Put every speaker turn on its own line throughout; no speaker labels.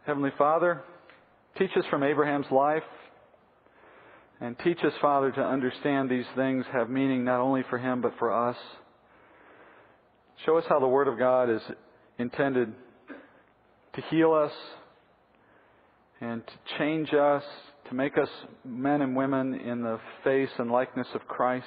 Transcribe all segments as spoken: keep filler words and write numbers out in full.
Heavenly Father, teach us from Abraham's life, and teach us, Father, to understand these things have meaning not only for him but for us. Show us how the Word of God is intended to heal us and to change us, to make us men and women in the face and likeness of Christ.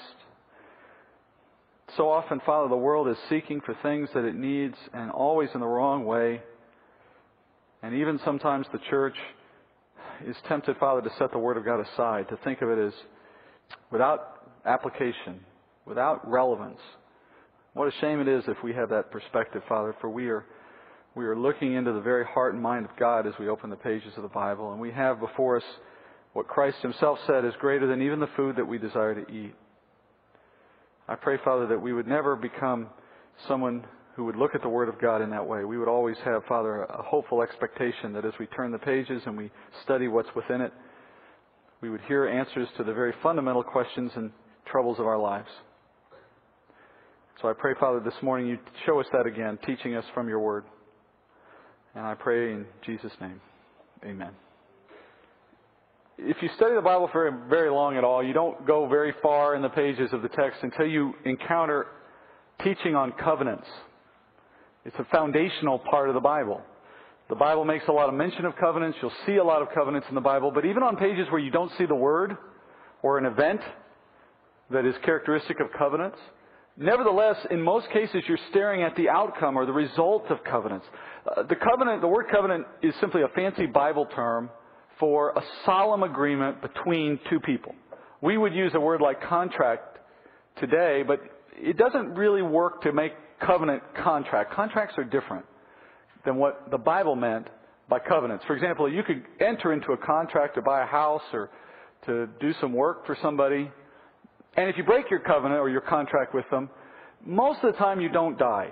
So often, Father, the world is seeking for things that it needs, and always in the wrong way. And even sometimes the church is tempted, Father, to set the Word of God aside, to think of it as without application, without relevance. What a shame it is if we have that perspective, Father, for we are we are looking into the very heart and mind of God as we open the pages of the Bible, and we have before us what Christ Himself said is greater than even the food that we desire to eat. I pray, Father, that we would never become someone who would look at the Word of God in that way. We would always have, Father, a hopeful expectation that as we turn the pages and we study what's within it, we would hear answers to the very fundamental questions and troubles of our lives. So I pray, Father, this morning you show us that again, teaching us from your Word. And I pray in Jesus' name, amen. If you study the Bible for very, very long at all, you don't go very far in the pages of the text until you encounter teaching on covenants. It's a foundational part of the Bible. The Bible makes a lot of mention of covenants. You'll see a lot of covenants in the Bible. But even on pages where you don't see the word or an event that is characteristic of covenants, nevertheless, in most cases, you're staring at the outcome or the result of covenants. Uh, the covenant, the word covenant is simply a fancy Bible term for a solemn agreement between two people. We would use a word like contract today, but it doesn't really work to make covenant contract. Contracts are different than what the Bible meant by covenants. For example, you could enter into a contract to buy a house or to do some work for somebody, and if you break your covenant or your contract with them, most of the time you don't die.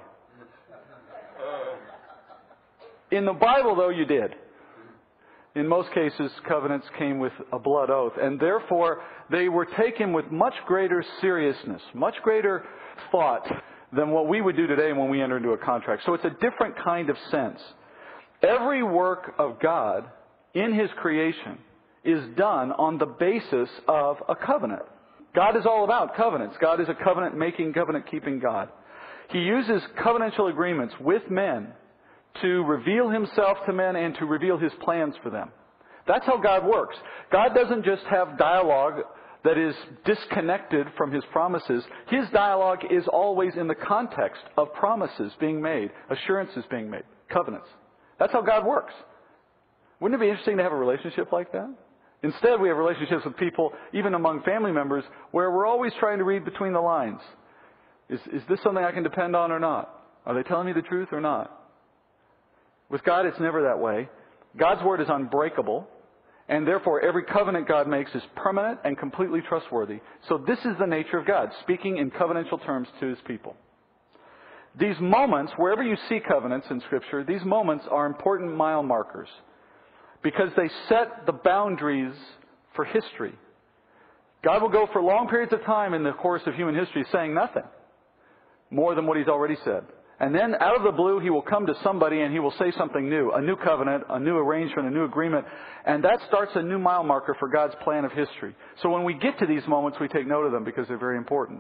In the Bible, though, you did. In most cases, covenants came with a blood oath, and therefore they were taken with much greater seriousness, much greater thought than what we would do today when we enter into a contract. So it's a different kind of sense. Every work of God in His creation is done on the basis of a covenant. God is all about covenants. God is a covenant-making, covenant-keeping God. He uses covenantal agreements with men to reveal Himself to men and to reveal His plans for them. That's how God works. God doesn't just have dialogue that is disconnected from His promises. His dialogue is always in the context of promises being made, assurances being made, covenants. That's how God works. Wouldn't it be interesting to have a relationship like that? Instead, we have relationships with people, even among family members, where we're always trying to read between the lines. Is, is this something I can depend on or not? Are they telling me the truth or not? With God, it's never that way. God's Word is unbreakable, and therefore every covenant God makes is permanent and completely trustworthy. So this is the nature of God, speaking in covenantal terms to His people. These moments, wherever you see covenants in Scripture, these moments are important mile markers because they set the boundaries for history. God will go for long periods of time in the course of human history saying nothing more than what He's already said. And then out of the blue, He will come to somebody and He will say something new, a new covenant, a new arrangement, a new agreement. And that starts a new mile marker for God's plan of history. So when we get to these moments, we take note of them because they're very important.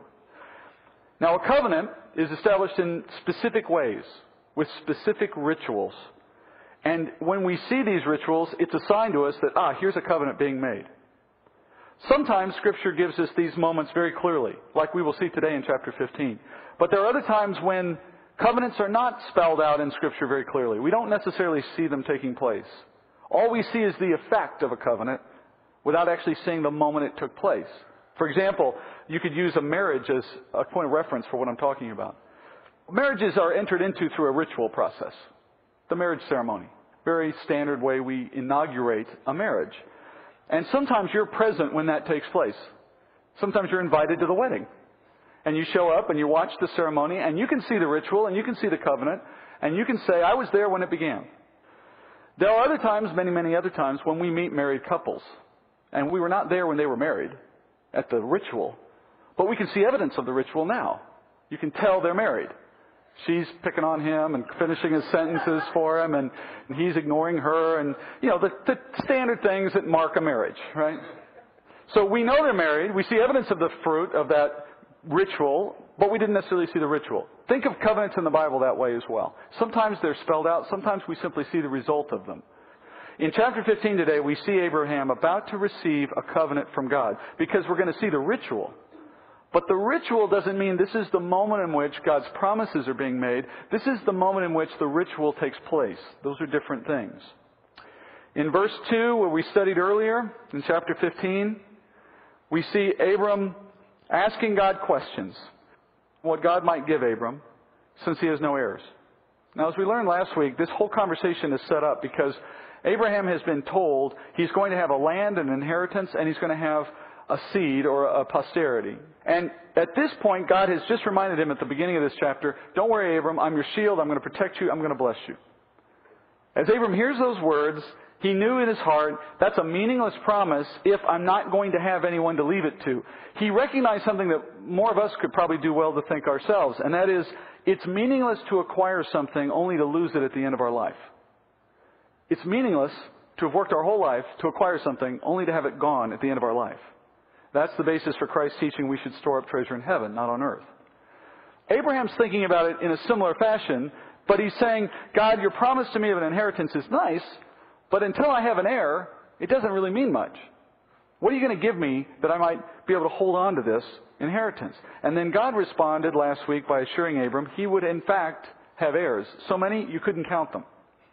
Now, a covenant is established in specific ways, with specific rituals. And when we see these rituals, it's a sign to us that, ah, here's a covenant being made. Sometimes Scripture gives us these moments very clearly, like we will see today in chapter fifteen. But there are other times when covenants are not spelled out in Scripture very clearly. We don't necessarily see them taking place. All we see is the effect of a covenant without actually seeing the moment it took place. For example, you could use a marriage as a point of reference for what I'm talking about. Marriages are entered into through a ritual process, the marriage ceremony. Very standard way we inaugurate a marriage. And sometimes you're present when that takes place. Sometimes you're invited to the wedding. And you show up and you watch the ceremony and you can see the ritual and you can see the covenant and you can say, I was there when it began. There are other times, many, many other times, when we meet married couples. And we were not there when they were married at the ritual. But we can see evidence of the ritual now. You can tell they're married. She's picking on him and finishing his sentences for him, and he's ignoring her, and, you know, the, the standard things that mark a marriage, right? So we know they're married. We see evidence of the fruit of that ritual, but we didn't necessarily see the ritual. Think of covenants in the Bible that way as well. Sometimes they're spelled out. Sometimes we simply see the result of them. In chapter fifteen today, we see Abraham about to receive a covenant from God, because we're going to see the ritual. But the ritual doesn't mean this is the moment in which God's promises are being made. This is the moment in which the ritual takes place. Those are different things. In verse two, where we studied earlier, in chapter fifteen, we see Abram asking God questions. What God might give Abram, since he has no heirs. Now, as we learned last week, this whole conversation is set up because Abraham has been told he's going to have a land, an inheritance, and he's going to have a seed or a posterity. And at this point, God has just reminded him at the beginning of this chapter, don't worry, Abram, I'm your shield, I'm going to protect you, I'm going to bless you. As Abram hears those words, he knew in his heart, that's a meaningless promise if I'm not going to have anyone to leave it to. He recognized something that more of us could probably do well to think ourselves, and that is, it's meaningless to acquire something only to lose it at the end of our life. It's meaningless to have worked our whole life to acquire something only to have it gone at the end of our life. That's the basis for Christ's teaching we should store up treasure in heaven, not on earth. Abraham's thinking about it in a similar fashion, but he's saying, God, your promise to me of an inheritance is nice, but until I have an heir, it doesn't really mean much. What are you going to give me that I might be able to hold on to this inheritance? And then God responded last week by assuring Abram he would in fact have heirs. So many, you couldn't count them.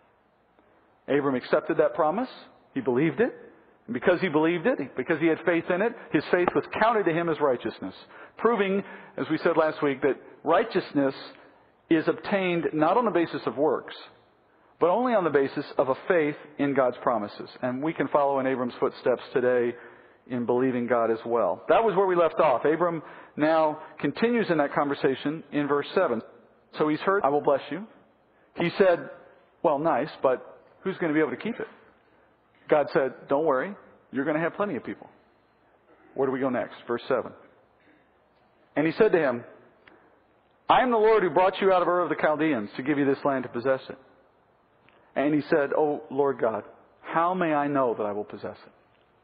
Abram accepted that promise. He believed it. And because he believed it, because he had faith in it, his faith was counted to him as righteousness. Proving, as we said last week, that righteousness is obtained not on the basis of works, but only on the basis of a faith in God's promises. And we can follow in Abram's footsteps today in believing God as well. That was where we left off. Abram now continues in that conversation in verse seven. So he's heard, I will bless you. He said, well, nice, but who's going to be able to keep it? God said, don't worry, you're going to have plenty of people. Where do we go next? Verse seven. And he said to him, I am the Lord who brought you out of Ur of the Chaldeans to give you this land to possess it. And he said, oh, Lord God, how may I know that I will possess it?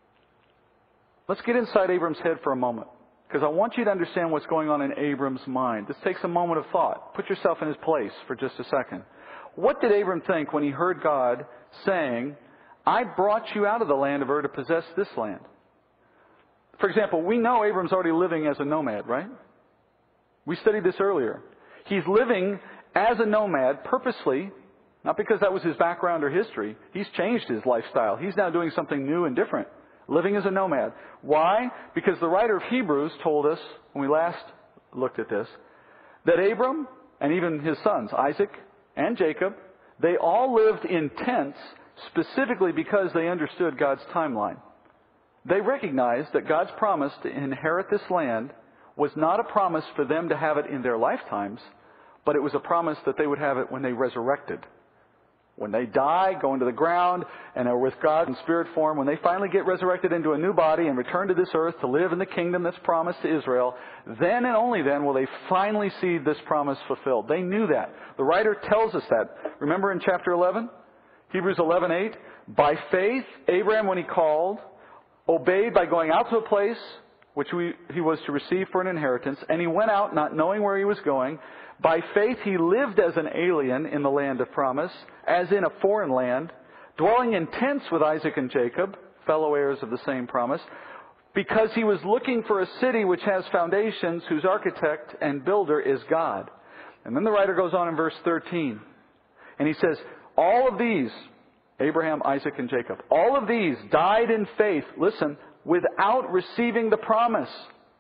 Let's get inside Abram's head for a moment, because I want you to understand what's going on in Abram's mind. This takes a moment of thought. Put yourself in his place for just a second. What did Abram think when he heard God saying, I brought you out of the land of Ur to possess this land? For example, we know Abram's already living as a nomad, right? We studied this earlier. He's living as a nomad purposely, not because that was his background or history. He's changed his lifestyle. He's now doing something new and different. Living as a nomad. Why? Because the writer of Hebrews told us, when we last looked at this, that Abram and even his sons, Isaac and Jacob, they all lived in tents specifically because they understood God's timeline. They recognized that God's promise to inherit this land was not a promise for them to have it in their lifetimes, but it was a promise that they would have it when they resurrected. When they die, go into the ground, and are with God in spirit form, when they finally get resurrected into a new body and return to this earth to live in the kingdom that's promised to Israel, then and only then will they finally see this promise fulfilled. They knew that. The writer tells us that. Remember in chapter eleven? Hebrews eleven eight. By faith, Abraham, when he called, obeyed by going out to a place which we, he was to receive for an inheritance, and he went out not knowing where he was going. By faith, he lived as an alien in the land of promise, as in a foreign land, dwelling in tents with Isaac and Jacob, fellow heirs of the same promise, because he was looking for a city which has foundations, whose architect and builder is God. And then the writer goes on in verse thirteen, and he says, all of these, Abraham, Isaac, and Jacob, all of these died in faith, listen, without receiving the promise.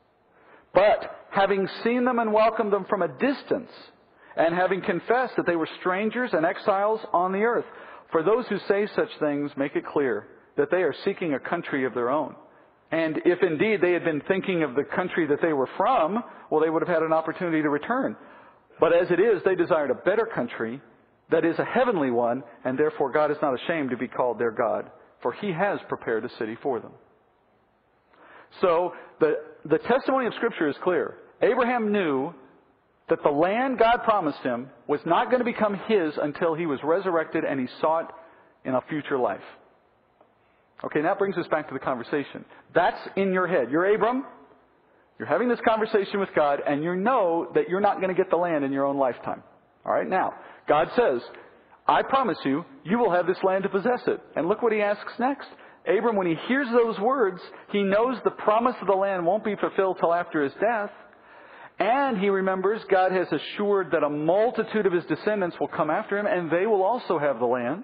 But having seen them and welcomed them from a distance, and having confessed that they were strangers and exiles on the earth. For those who say such things make it clear that they are seeking a country of their own. And if indeed they had been thinking of the country that they were from, well, they would have had an opportunity to return. But as it is, they desired a better country, that is a heavenly one, and therefore God is not ashamed to be called their God, for He has prepared a city for them. So the, the testimony of Scripture is clear. Abraham knew that the land God promised him was not going to become his until he was resurrected and he saw it in a future life. Okay, that brings us back to the conversation. That's in your head. You're Abram. You're having this conversation with God, and you know that you're not going to get the land in your own lifetime. All right, now, God says, I promise you, you will have this land to possess it. And look what he asks next. Abram, when he hears those words, he knows the promise of the land won't be fulfilled till after his death. And he remembers God has assured that a multitude of his descendants will come after him, and they will also have the land.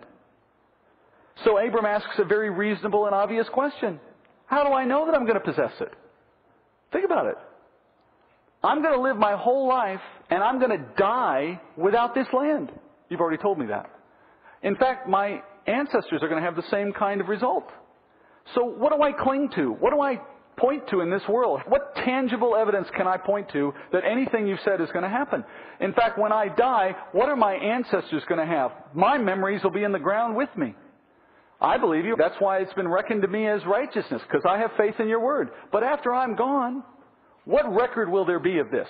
So Abram asks a very reasonable and obvious question. How do I know that I'm going to possess it? Think about it. I'm going to live my whole life, and I'm going to die without this land. You've already told me that. In fact, my ancestors are going to have the same kind of result. So what do I cling to? What do I point to in this world? What tangible evidence can I point to that anything you've said is going to happen? In fact, when I die, what are my ancestors going to have? My memories will be in the ground with me. I believe you. That's why it's been reckoned to me as righteousness, because I have faith in your word. But after I'm gone, what record will there be of this?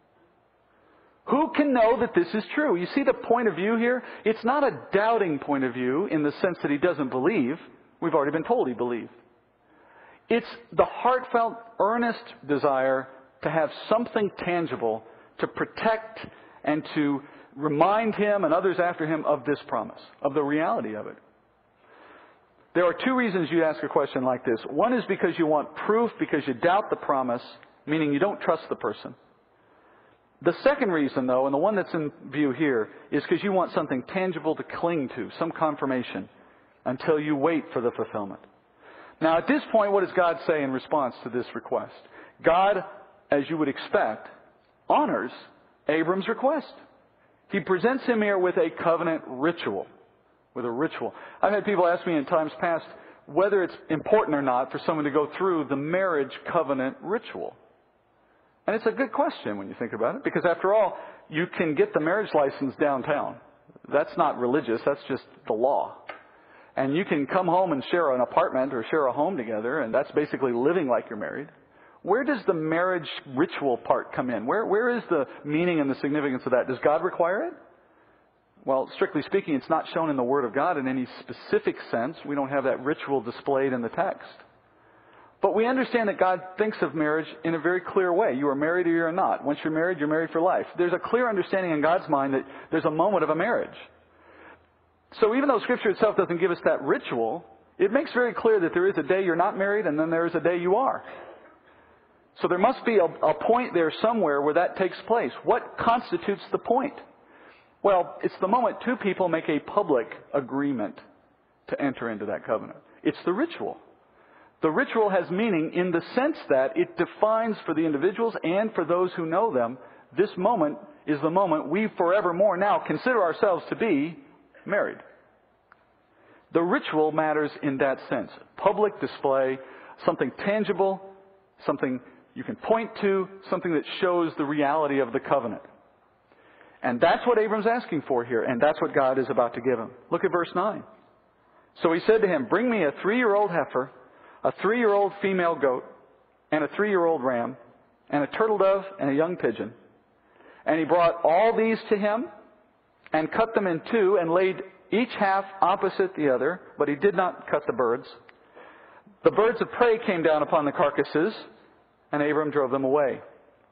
Who can know that this is true? You see the point of view here? It's not a doubting point of view in the sense that he doesn't believe. We've already been told he believed. It's the heartfelt, earnest desire to have something tangible to protect and to remind him and others after him of this promise, of the reality of it. There are two reasons you ask a question like this. One is because you want proof, because you doubt the promise, meaning you don't trust the person. The second reason, though, and the one that's in view here, is because you want something tangible to cling to, some confirmation, until you wait for the fulfillment. Now, at this point, what does God say in response to this request? God, as you would expect, honors Abram's request. He presents him here with a covenant ritual. With a ritual. I've had people ask me in times past whether it's important or not for someone to go through the marriage covenant ritual. And it's a good question when you think about it, because after all, you can get the marriage license downtown. That's not religious, that's just the law. And you can come home and share an apartment or share a home together, and that's basically living like you're married. Where does the marriage ritual part come in? Where, where is the meaning and the significance of that? Does God require it? Well, strictly speaking, it's not shown in the Word of God in any specific sense. We don't have that ritual displayed in the text. But we understand that God thinks of marriage in a very clear way. You are married or you're not. Once you're married, you're married for life. There's a clear understanding in God's mind that there's a moment of a marriage. So even though Scripture itself doesn't give us that ritual, it makes very clear that there is a day you're not married and then there is a day you are. So there must be a, a point there somewhere where that takes place. What constitutes the point? Well, it's the moment two people make a public agreement to enter into that covenant. It's the ritual. The ritual has meaning in the sense that it defines for the individuals and for those who know them, this moment is the moment we forevermore now consider ourselves to be married. The ritual matters in that sense. Public display, something tangible, something you can point to, something that shows the reality of the covenant. And that's what Abram's asking for here, and that's what God is about to give him. Look at verse nine. So he said to him, bring me a three-year-old heifer, a three-year-old female goat, and a three-year-old ram, and a turtle dove, and a young pigeon. And he brought all these to him, and cut them in two, and laid each half opposite the other, but he did not cut the birds. The birds of prey came down upon the carcasses, and Abram drove them away.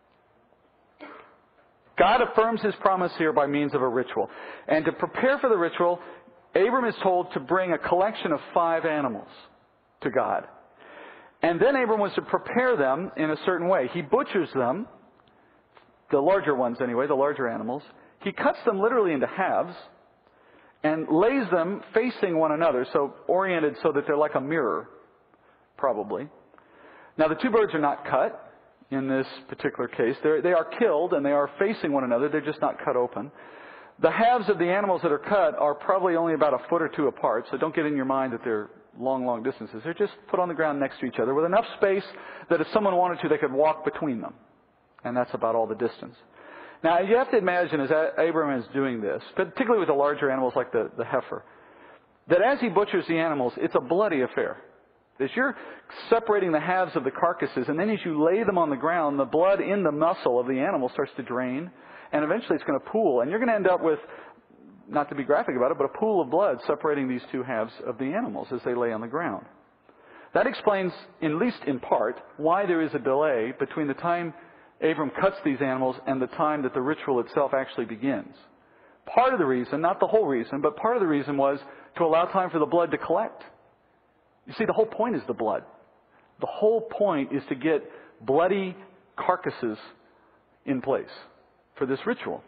God affirms his promise here by means of a ritual. And to prepare for the ritual, Abram is told to bring a collection of five animals to God. And then Abram was to prepare them in a certain way. He butchers them, the larger ones anyway, the larger animals. He cuts them literally into halves and lays them facing one another, so oriented so that they're like a mirror, probably. Now the two birds are not cut. In this particular case, They're, they are killed and they are facing one another. They're just not cut open. The halves of the animals that are cut are probably only about a foot or two apart, so don't get in your mind that they're long, long distances. They're just put on the ground next to each other with enough space that if someone wanted to, they could walk between them. And that's about all the distance. Now, you have to imagine as Abram is doing this, particularly with the larger animals like the, the heifer, that as he butchers the animals, it's a bloody affair. As you're separating the halves of the carcasses, and then as you lay them on the ground, the blood in the muscle of the animal starts to drain. and eventually it's going to pool, and you're going to end up with, not to be graphic about it, but a pool of blood separating these two halves of the animals as they lay on the ground. That explains, at least in part, why there is a delay between the time Abram cuts these animals and the time that the ritual itself actually begins. Part of the reason, not the whole reason, but part of the reason was to allow time for the blood to collect. You see, the whole point is the blood. The whole point is to get bloody carcasses in place for this ritual.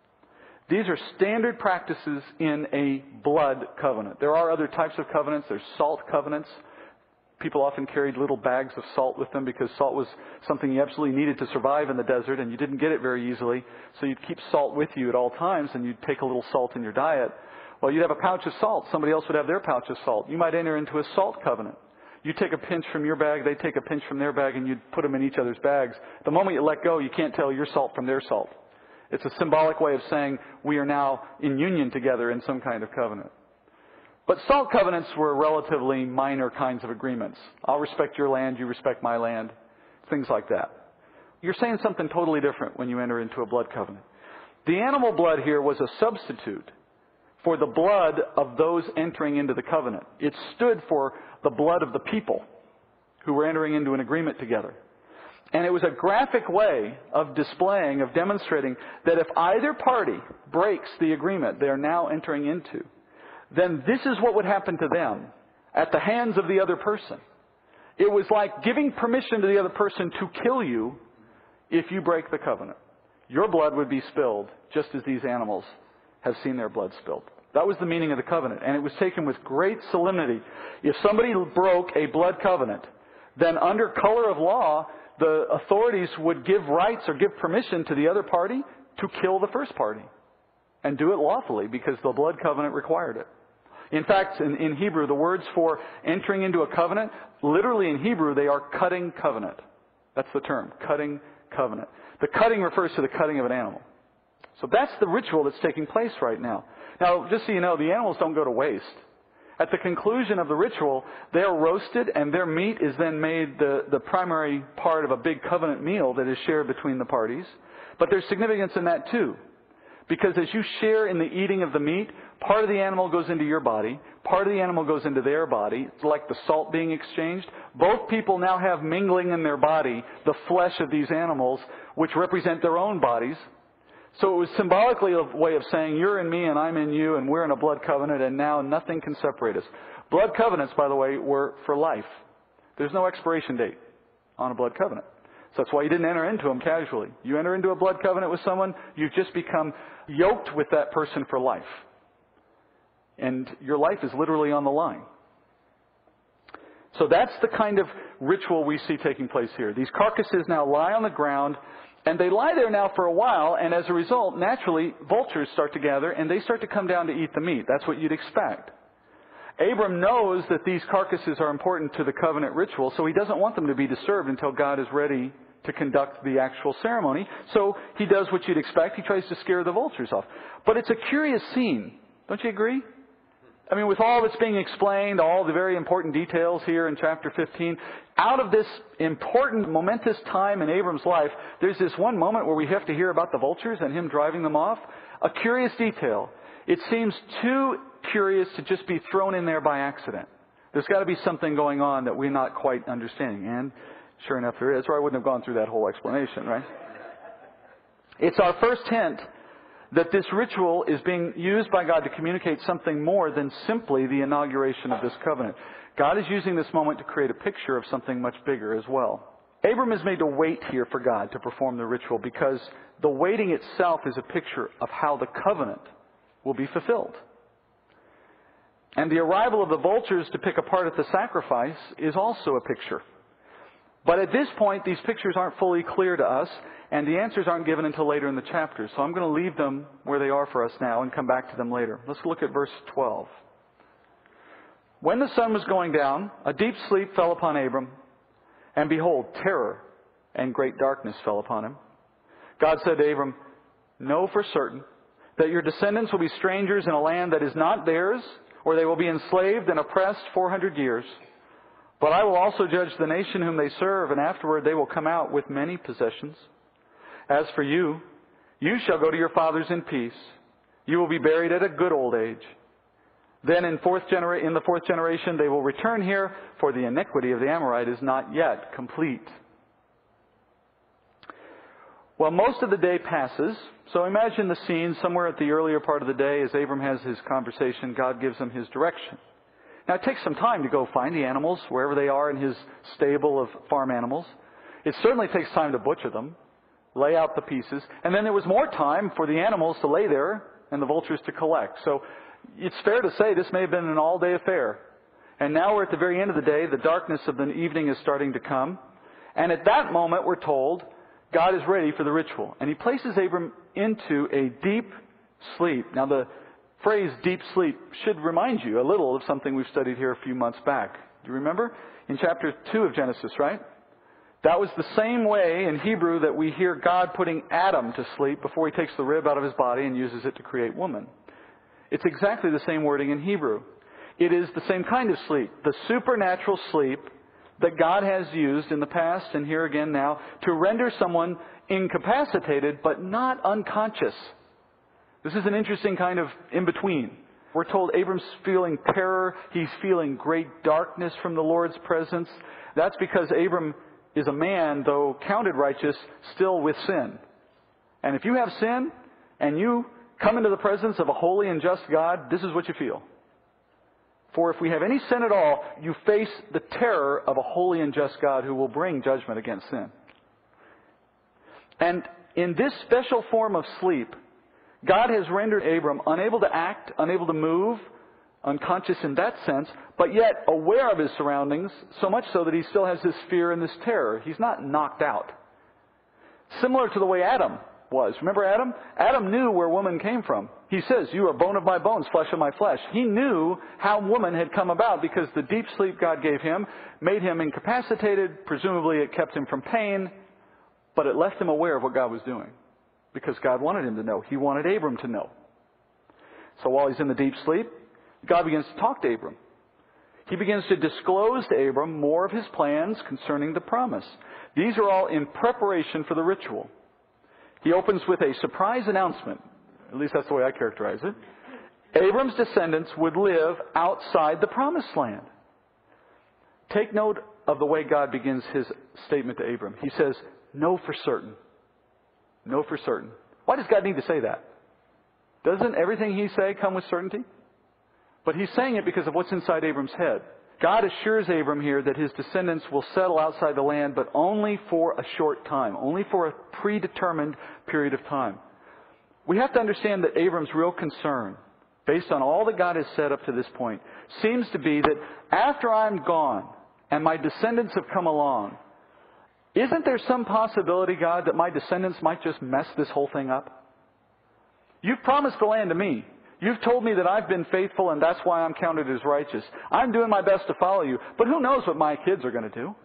These are standard practices in a blood covenant. There are other types of covenants. There's salt covenants. People often carried little bags of salt with them because salt was something you absolutely needed to survive in the desert, and you didn't get it very easily. So you'd keep salt with you at all times, and you'd take a little salt in your diet. Well, you'd have a pouch of salt. Somebody else would have their pouch of salt. You might enter into a salt covenant. You take a pinch from your bag, they take a pinch from their bag, and you'd put them in each other's bags. The moment you let go, you can't tell your salt from their salt. It's a symbolic way of saying we are now in union together in some kind of covenant. But salt covenants were relatively minor kinds of agreements. I'll respect your land, you respect my land, things like that. You're saying something totally different when you enter into a blood covenant. The animal blood here was a substitute for the blood of those entering into the covenant. It stood for the blood of the people who were entering into an agreement together. And it was a graphic way of displaying, of demonstrating that if either party breaks the agreement they are now entering into, then this is what would happen to them at the hands of the other person. It was like giving permission to the other person to kill you if you break the covenant. Your blood would be spilled just as these animals have seen their blood spilled. That was the meaning of the covenant, and it was taken with great solemnity. If somebody broke a blood covenant, then under color of law, the authorities would give rights or give permission to the other party to kill the first party and do it lawfully because the blood covenant required it. In fact, in, in Hebrew, the words for entering into a covenant, literally in Hebrew, they are cutting covenant. That's the term, cutting covenant. The cutting refers to the cutting of an animal. So that's the ritual that's taking place right now. Now, just so you know, the animals don't go to waste. At the conclusion of the ritual, they are roasted and their meat is then made the, the primary part of a big covenant meal that is shared between the parties. But there's significance in that too. Because as you share in the eating of the meat, part of the animal goes into your body, part of the animal goes into their body. It's like the salt being exchanged. Both people now have mingling in their body the flesh of these animals, which represent their own bodies. So it was symbolically a way of saying, you're in me and I'm in you and we're in a blood covenant and now nothing can separate us. Blood covenants, by the way, were for life. There's no expiration date on a blood covenant. So that's why you didn't enter into them casually. You enter into a blood covenant with someone, you've just become yoked with that person for life. And your life is literally on the line. So that's the kind of ritual we see taking place here. These carcasses now lie on the ground, and they lie there now for a while, and as a result, naturally, vultures start to gather, and they start to come down to eat the meat. That's what you'd expect. Abram knows that these carcasses are important to the covenant ritual, so he doesn't want them to be disturbed until God is ready to conduct the actual ceremony. So he does what you'd expect. He tries to scare the vultures off. But it's a curious scene. Don't you agree? I mean, with all that's being explained, all the very important details here in chapter fifteen, out of this important, momentous time in Abram's life, there's this one moment where we have to hear about the vultures and him driving them off. A curious detail. It seems too curious to just be thrown in there by accident. There's got to be something going on that we're not quite understanding. And sure enough, there is, or I wouldn't have gone through that whole explanation, right? It's our first hint that this ritual is being used by God to communicate something more than simply the inauguration of this covenant. God is using this moment to create a picture of something much bigger as well. Abram is made to wait here for God to perform the ritual because the waiting itself is a picture of how the covenant will be fulfilled. And the arrival of the vultures to pick apart at the sacrifice is also a picture. But at this point, these pictures aren't fully clear to us, and the answers aren't given until later in the chapter. So I'm going to leave them where they are for us now and come back to them later. Let's look at verse twelve. When the sun was going down, a deep sleep fell upon Abram, and behold, terror and great darkness fell upon him. God said to Abram, know for certain that your descendants will be strangers in a land that is not theirs, or they will be enslaved and oppressed four hundred years. But I will also judge the nation whom they serve, and afterward they will come out with many possessions. As for you, You shall go to your fathers in peace. You will be buried at a good old age. Then in, fourth genera- in the fourth generation they will return here, for the iniquity of the Amorite is not yet complete. Well, most of the day passes. So imagine the scene somewhere at the earlier part of the day as Abram has his conversation. God gives him his direction. Now it takes some time to go find the animals wherever they are in his stable of farm animals. It certainly takes time to butcher them, lay out the pieces. And then there was more time for the animals to lay there and the vultures to collect. So it's fair to say this may have been an all-day affair. And now we're at the very end of the day. The darkness of the evening is starting to come. And at that moment, we're told, God is ready for the ritual. And He places Abram into a deep sleep. Now the phrase deep sleep should remind you a little of something we've studied here a few months back. Do you remember? In chapter two of Genesis, right? That was the same way in Hebrew that we hear God putting Adam to sleep before He takes the rib out of his body and uses it to create woman. It's exactly the same wording in Hebrew. It is the same kind of sleep, the supernatural sleep that God has used in the past and here again now to render someone incapacitated but not unconscious. This is an interesting kind of in-between. We're told Abram's feeling terror. He's feeling great darkness from the Lord's presence. That's because Abram is a man, though counted righteous, still with sin. And if you have sin and you come into the presence of a holy and just God, this is what you feel. For if we have any sin at all, you face the terror of a holy and just God who will bring judgment against sin. And in this special form of sleep, God has rendered Abram unable to act, unable to move, unconscious in that sense, but yet aware of his surroundings, so much so that he still has this fear and this terror. He's not knocked out. Similar to the way Adam was. Remember Adam? Adam knew where woman came from. He says, you are bone of my bones, flesh of my flesh. He knew how woman had come about because the deep sleep God gave him made him incapacitated. Presumably it kept him from pain, but it left him aware of what God was doing because God wanted him to know. He wanted Abram to know. So while he's in the deep sleep, God begins to talk to Abram. He begins to disclose to Abram more of his plans concerning the promise. These are all in preparation for the ritual. He opens with a surprise announcement. At least that's the way I characterize it. Abram's descendants would live outside the promised land. Take note of the way God begins his statement to Abram. He says, know for certain. Know for certain. Why does God need to say that? Doesn't everything He say come with certainty? But He's saying it because of what's inside Abram's head. God assures Abram here that his descendants will settle outside the land, but only for a short time, only for a predetermined period of time. We have to understand that Abram's real concern, based on all that God has said up to this point, seems to be that after I'm gone and my descendants have come along, isn't there some possibility, God, that my descendants might just mess this whole thing up? You've promised the land to me. You've told me that I've been faithful and that's why I'm counted as righteous. I'm doing my best to follow you. But who knows what my kids are going to do?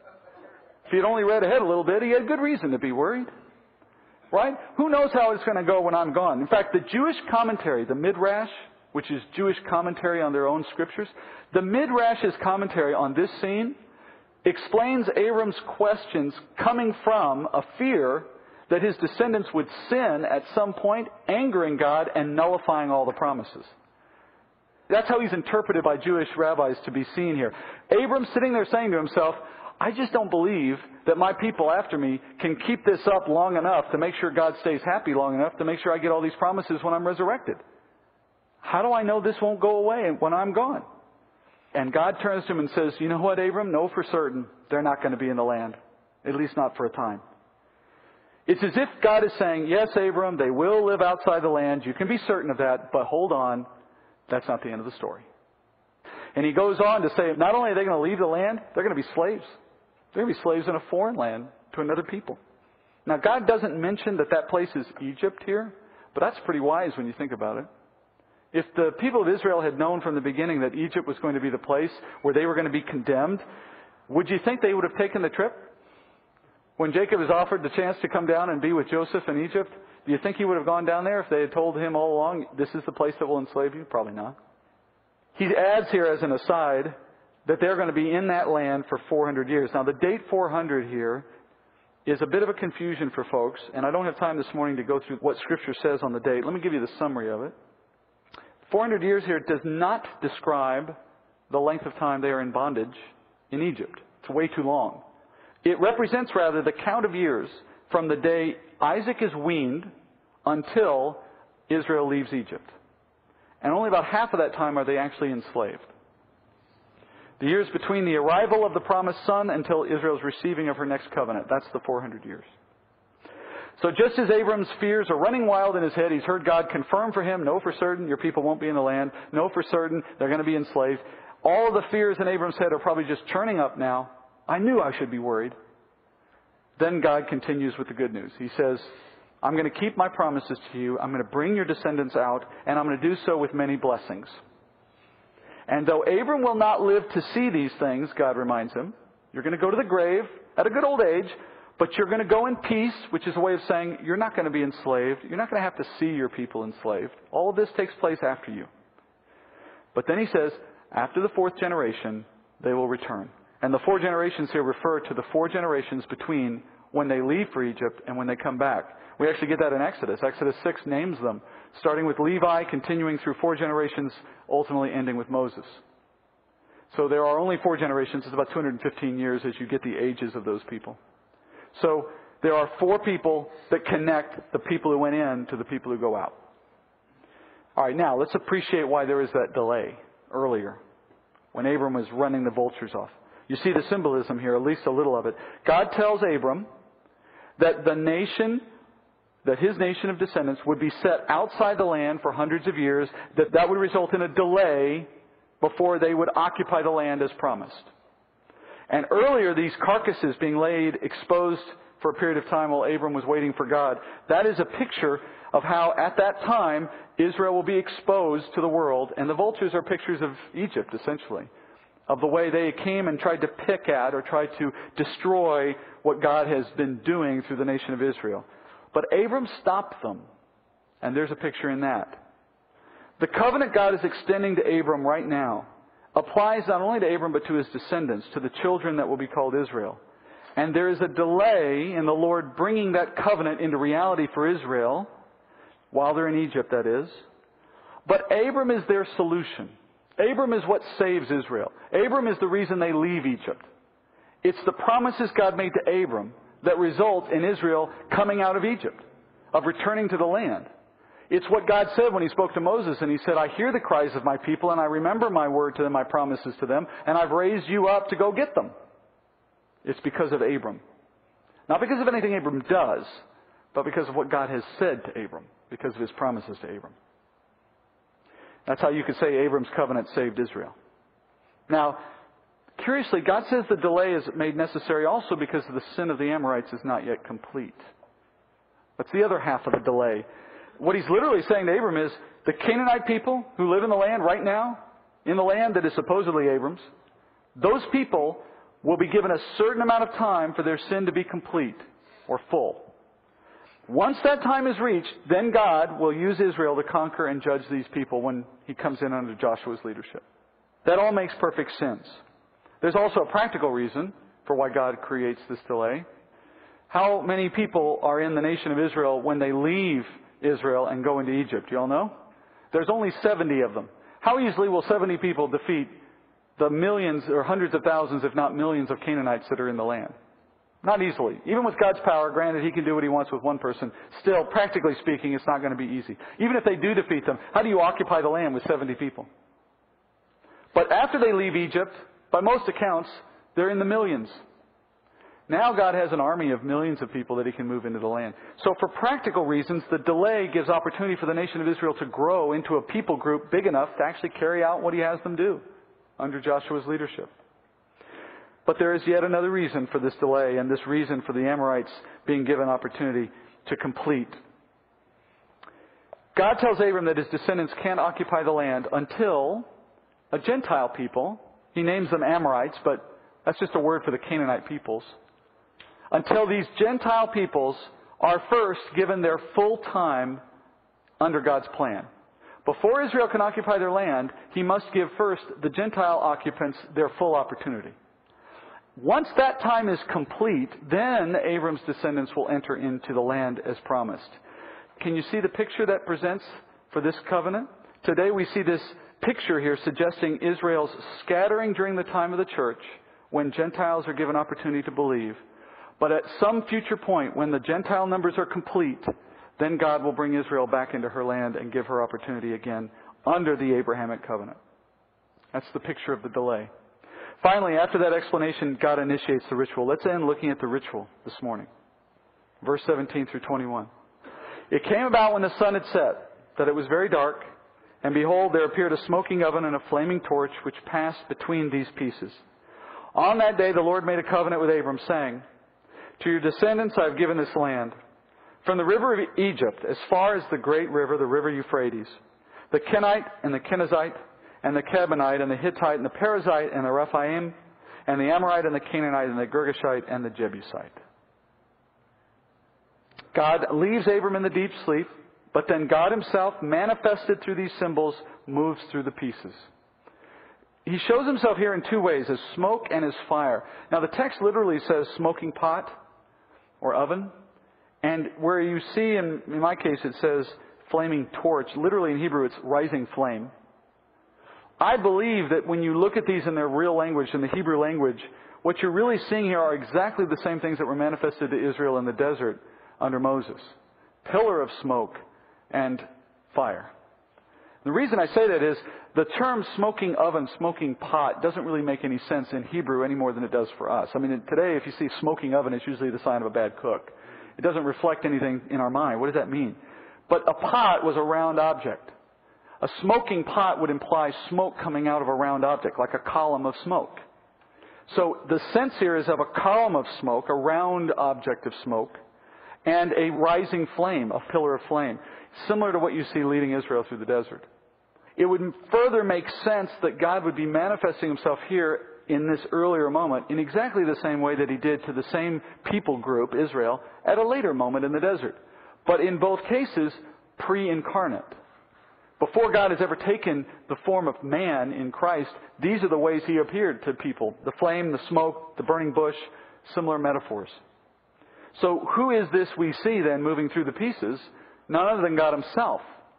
If he'd only read ahead a little bit, he had good reason to be worried. Right? Who knows how it's going to go when I'm gone? In fact, the Jewish commentary, the Midrash, which is Jewish commentary on their own scriptures, the Midrash's commentary on this scene explains Abram's questions coming from a fear that his descendants would sin at some point, angering God and nullifying all the promises. That's how he's interpreted by Jewish rabbis to be seen here. Abram's sitting there saying to himself, I just don't believe that my people after me can keep this up long enough to make sure God stays happy long enough to make sure I get all these promises when I'm resurrected. How do I know this won't go away when I'm gone? And God turns to him and says, you know what, Abram? Know for certain they're not going to be in the land, at least not for a time. It's as if God is saying, yes, Abram, they will live outside the land. You can be certain of that, but hold on. That's not the end of the story. And he goes on to say, not only are they going to leave the land, they're going to be slaves. They're going to be slaves in a foreign land to another people. Now, God doesn't mention that that place is Egypt here, but that's pretty wise when you think about it. If the people of Israel had known from the beginning that Egypt was going to be the place where they were going to be condemned, would you think they would have taken the trip? When Jacob was offered the chance to come down and be with Joseph in Egypt, do you think he would have gone down there if they had told him all along, this is the place that will enslave you? Probably not. He adds here as an aside that they're going to be in that land for four hundred years. Now the date four hundred here is a bit of a confusion for folks, and I don't have time this morning to go through what Scripture says on the date. Let me give you the summary of it. four hundred years here does not describe the length of time they are in bondage in Egypt. It's way too long. It represents, rather, the count of years from the day Isaac is weaned until Israel leaves Egypt. And only about half of that time are they actually enslaved. The years between the arrival of the promised son until Israel's receiving of her next covenant. That's the four hundred years. So just as Abram's fears are running wild in his head, he's heard God confirm for him, know for certain your people won't be in the land. Know for certain they're going to be enslaved. All of the fears in Abram's head are probably just churning up now. I knew I should be worried. Then God continues with the good news. He says, I'm going to keep my promises to you. I'm going to bring your descendants out, and I'm going to do so with many blessings. And though Abram will not live to see these things, God reminds him, you're going to go to the grave at a good old age, but you're going to go in peace, which is a way of saying you're not going to be enslaved. You're not going to have to see your people enslaved. All of this takes place after you. But then he says, after the fourth generation, they will return. And the four generations here refer to the four generations between when they leave for Egypt and when they come back. We actually get that in Exodus. Exodus six names them, starting with Levi, continuing through four generations, ultimately ending with Moses. So there are only four generations. It's about two hundred fifteen years as you get the ages of those people. So there are four people that connect the people who went in to the people who go out. All right, now let's appreciate why there is that delay earlier when Abram was running the vultures off. You see the symbolism here, at least a little of it. God tells Abram that the nation, that his nation of descendants would be set outside the land for hundreds of years, that that would result in a delay before they would occupy the land as promised. And earlier, these carcasses being laid exposed for a period of time while Abram was waiting for God, that is a picture of how at that time Israel will be exposed to the world, and the vultures are pictures of Egypt, essentially, of the way they came and tried to pick at or tried to destroy what God has been doing through the nation of Israel. But Abram stopped them, and there's a picture in that. The covenant God is extending to Abram right now applies not only to Abram but to his descendants, to the children that will be called Israel. And there is a delay in the Lord bringing that covenant into reality for Israel, while they're in Egypt, that is. But Abram is their solution. Abram is what saves Israel. Abram is the reason they leave Egypt. It's the promises God made to Abram that result in Israel coming out of Egypt, of returning to the land. It's what God said when He spoke to Moses, and He said, I hear the cries of my people, and I remember my word to them, my promises to them, and I've raised you up to go get them. It's because of Abram. Not because of anything Abram does, but because of what God has said to Abram, because of His promises to Abram. That's how you could say Abram's covenant saved Israel. Now, curiously, God says the delay is made necessary also because the sin of the Amorites is not yet complete. That's the other half of the delay. What He's literally saying to Abram is, the Canaanite people who live in the land right now, in the land that is supposedly Abram's, those people will be given a certain amount of time for their sin to be complete or full. Once that time is reached, then God will use Israel to conquer and judge these people when He comes in under Joshua's leadership. That all makes perfect sense. There's also a practical reason for why God creates this delay. How many people are in the nation of Israel when they leave Israel and go into Egypt? You all know? There's only seventy of them. How easily will seventy people defeat the millions or hundreds of thousands, if not millions, of Canaanites that are in the land? Not easily. Even with God's power, granted He can do what He wants with one person, still, practically speaking, it's not going to be easy. Even if they do defeat them, how do you occupy the land with seventy people? But after they leave Egypt, by most accounts, they're in the millions. Now God has an army of millions of people that He can move into the land. So for practical reasons, the delay gives opportunity for the nation of Israel to grow into a people group big enough to actually carry out what He has them do under Joshua's leadership. But there is yet another reason for this delay, and this reason for the Amorites being given opportunity to complete. God tells Abram that his descendants can't occupy the land until a Gentile people, He names them Amorites, but that's just a word for the Canaanite peoples, until these Gentile peoples are first given their full time under God's plan. Before Israel can occupy their land, He must give first the Gentile occupants their full opportunity. Once that time is complete, then Abram's descendants will enter into the land as promised. Can you see the picture that presents for this covenant? Today we see this picture here suggesting Israel's scattering during the time of the church, when Gentiles are given opportunity to believe. But at some future point, when the Gentile numbers are complete, then God will bring Israel back into her land and give her opportunity again under the Abrahamic covenant. That's the picture of the delay. Finally, after that explanation, God initiates the ritual. Let's end looking at the ritual this morning. Verse seventeen through twenty-one. It came about when the sun had set, that it was very dark, and behold, there appeared a smoking oven and a flaming torch, which passed between these pieces. On that day the Lord made a covenant with Abram, saying, to your descendants I have given this land, from the river of Egypt as far as the great river, the river Euphrates, the Kenite and the Kenizzite, and the Canaanite and the Hittite and the Perizzite and the Rephaim, and the Amorite and the Canaanite and the Girgashite and the Jebusite. God leaves Abram in the deep sleep, but then God himself, manifested through these symbols, moves through the pieces. He shows himself here in two ways, as smoke and as fire. Now the text literally says smoking pot or oven. And where you see, in, in my case, it says flaming torch. Literally in Hebrew, it's rising flame. I believe that when you look at these in their real language, in the Hebrew language, what you're really seeing here are exactly the same things that were manifested to Israel in the desert under Moses. Pillar of smoke and fire. The reason I say that is the term smoking oven, smoking pot doesn't really make any sense in Hebrew any more than it does for us. I mean, today if you see smoking oven, it's usually the sign of a bad cook. It doesn't reflect anything in our mind. What does that mean? But a pot was a round object. A smoking pot would imply smoke coming out of a round object, like a column of smoke. So the sense here is of a column of smoke, a round object of smoke, and a rising flame, a pillar of flame, similar to what you see leading Israel through the desert. It would further make sense that God would be manifesting himself here in this earlier moment in exactly the same way that he did to the same people group, Israel, at a later moment in the desert. But in both cases, pre-incarnate. Before God has ever taken the form of man in Christ, these are the ways he appeared to people. The flame, the smoke, the burning bush, similar metaphors. So who is this we see then moving through the pieces? None other than God himself.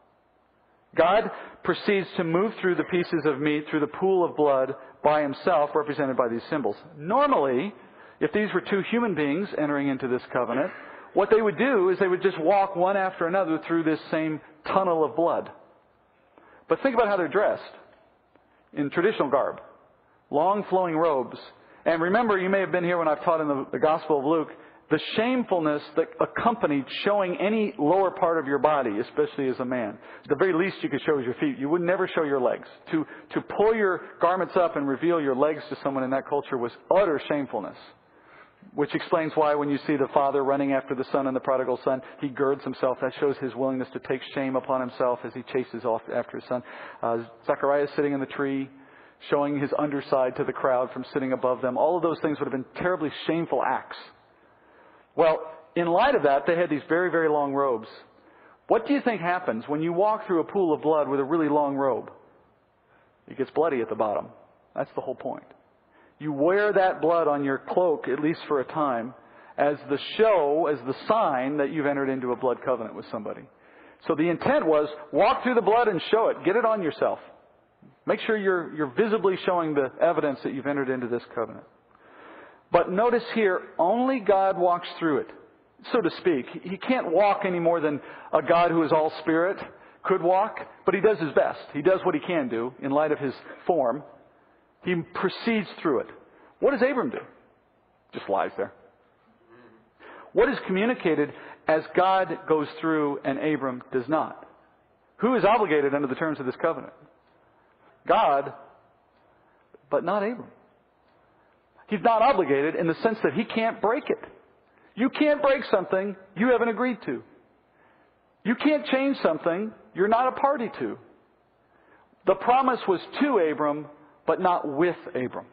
God proceeds to move through the pieces of meat, through the pool of blood, by himself, represented by these symbols. Normally, if these were two human beings entering into this covenant, what they would do is they would just walk one after another through this same tunnel of blood. But think about how they're dressed. In traditional garb. Long flowing robes. And remember, you may have been here when I've taught in the, the Gospel of Luke, the shamefulness that accompanied showing any lower part of your body, especially as a man. The very least you could show is your feet. You would never show your legs. To, to pull your garments up and reveal your legs to someone in that culture was utter shamefulness. Which explains why when you see the father running after the son and the prodigal son, he girds himself. That shows his willingness to take shame upon himself as he chases off after his son. Uh, Zechariah sitting in the tree, showing his underside to the crowd from sitting above them. All of those things would have been terribly shameful acts. Well, in light of that, they had these very, very long robes. What do you think happens when you walk through a pool of blood with a really long robe? It gets bloody at the bottom. That's the whole point. You wear that blood on your cloak, at least for a time, as the show, as the sign that you've entered into a blood covenant with somebody. So the intent was, walk through the blood and show it. Get it on yourself. Make sure you're, you're visibly showing the evidence that you've entered into this covenant. But notice here, only God walks through it, so to speak. He can't walk any more than a God who is all spirit could walk, but he does his best. He does what he can do in light of his form. He proceeds through it. What does Abram do? Just lies there. What is communicated as God goes through and Abram does not? Who is obligated under the terms of this covenant? God, but not Abram. He's not obligated in the sense that he can't break it. You can't break something you haven't agreed to. You can't change something you're not a party to. The promise was to Abram, but not with Abram.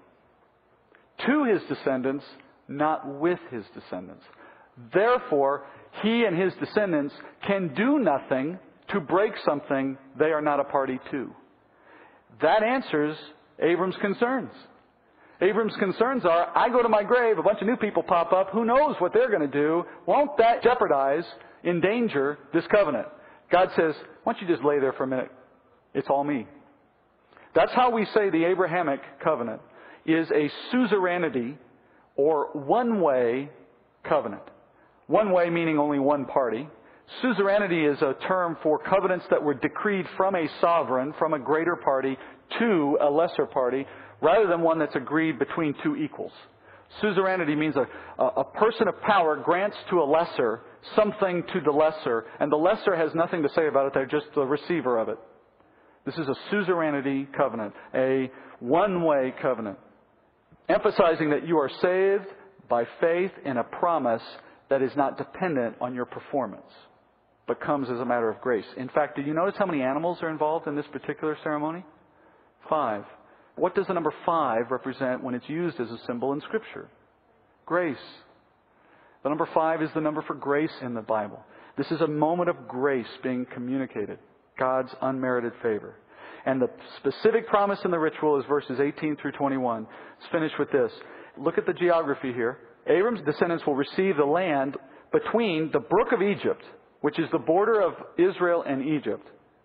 To his descendants, not with his descendants. Therefore, he and his descendants can do nothing to break something they are not a party to. That answers Abram's concerns. Abram's concerns are, I go to my grave, a bunch of new people pop up, who knows what they're going to do? Won't that jeopardize, endanger this covenant? God says, why don't you just lay there for a minute? It's all me. That's how we say the Abrahamic covenant is a suzerainty or one-way covenant. One way meaning only one party. Suzerainty is a term for covenants that were decreed from a sovereign, from a greater party, to a lesser party, rather than one that's agreed between two equals. Suzerainty means a, a, a person of power grants to a lesser something to the lesser, and the lesser has nothing to say about it. They're just the receiver of it. This is a suzerainty covenant, a one-way covenant, emphasizing that you are saved by faith in a promise that is not dependent on your performance, but comes as a matter of grace. In fact, did you notice how many animals are involved in this particular ceremony? Five. What does the number five represent when it's used as a symbol in Scripture? Grace. The number five is the number for grace in the Bible. This is a moment of grace being communicated. God's unmerited favor. And the specific promise in the ritual is verses eighteen through twenty-one. Let's finish with this. Look at the geography here. Abram's descendants will receive the land between the brook of Egypt, which is the border of Israel and Egypt,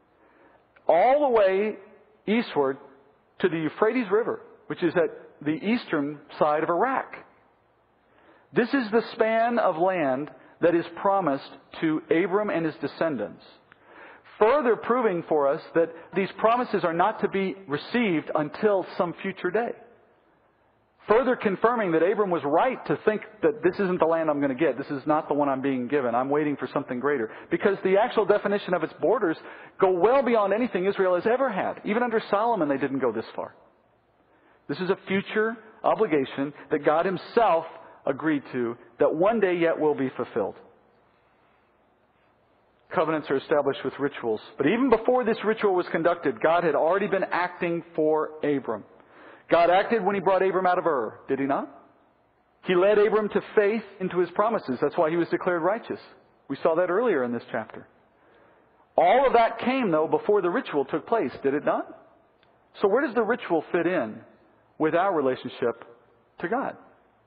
all the way eastward to the Euphrates River, which is at the eastern side of Iraq. This is the span of land that is promised to Abram and his descendants, further proving for us that these promises are not to be received until some future day. Further confirming that Abram was right to think that this isn't the land I'm going to get. This is not the one I'm being given. I'm waiting for something greater. Because the actual definition of its borders go well beyond anything Israel has ever had. Even under Solomon, they didn't go this far. This is a future obligation that God Himself agreed to that one day yet will be fulfilled. Covenants are established with rituals. But even before this ritual was conducted, God had already been acting for Abram. God acted when He brought Abram out of Ur, did He not? He led Abram to faith into His promises. That's why he was declared righteous. We saw that earlier in this chapter. All of that came, though, before the ritual took place, did it not? So where does the ritual fit in with our relationship to God?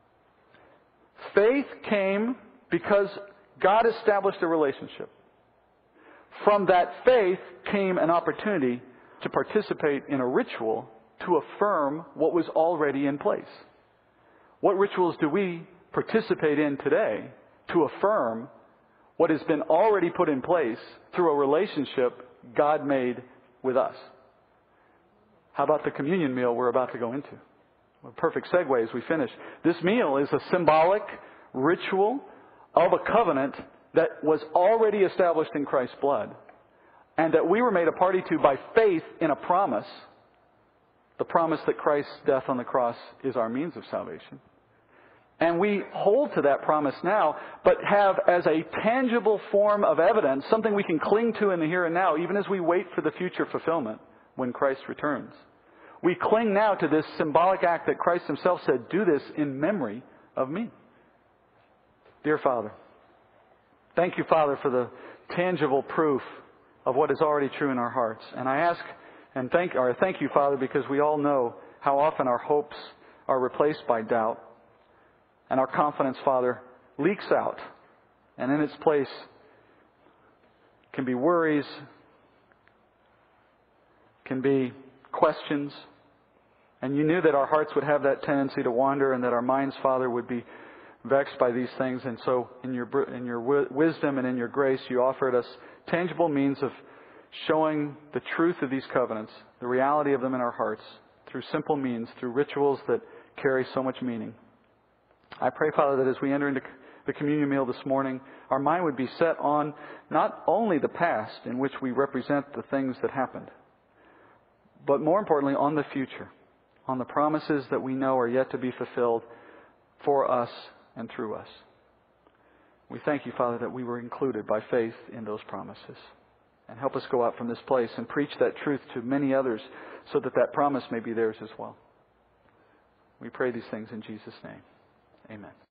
Faith came because God established a relationship. From that faith came an opportunity to participate in a ritual to affirm what was already in place. What rituals do we participate in today to affirm what has been already put in place through a relationship God made with us? How about the communion meal we're about to go into? A perfect segue as we finish. This meal is a symbolic ritual of a covenant that was already established in Christ's blood, and that we were made a party to by faith in a promise. The promise that Christ's death on the cross is our means of salvation. And we hold to that promise now, but have as a tangible form of evidence, something we can cling to in the here and now, even as we wait for the future fulfillment when Christ returns. We cling now to this symbolic act that Christ Himself said, do this in memory of me. Dear Father, thank You, Father, for the tangible proof of what is already true in our hearts. And I ask and thank, or thank You, Father, because we all know how often our hopes are replaced by doubt. And our confidence, Father, leaks out. And in its place can be worries, can be questions. And You knew that our hearts would have that tendency to wander, and that our minds, Father, would be vexed by these things. And so in Your in Your wisdom and in Your grace, You offered us tangible means of showing the truth of these covenants, the reality of them in our hearts, through simple means, through rituals that carry so much meaning. I pray, Father, that as we enter into the communion meal this morning, our mind would be set on not only the past in which we represent the things that happened, but more importantly on the future, on the promises that we know are yet to be fulfilled for us and through us. We thank You, Father, that we were included by faith in those promises. And help us go out from this place and preach that truth to many others so that that promise may be theirs as well. We pray these things in Jesus' name. Amen.